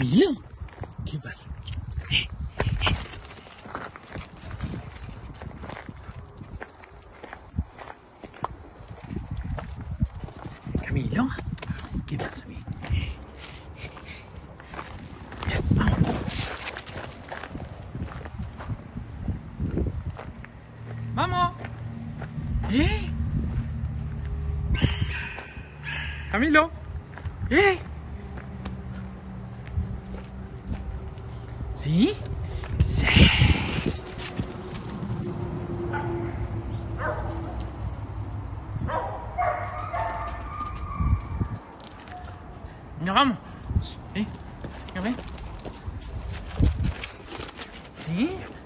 Camilo, ¿qué pasa? Camilo, ¿qué pasa? Vamos. Camilo. ¿Sí? Sí. Venga, vamos. Venga, ven. ¿Sí?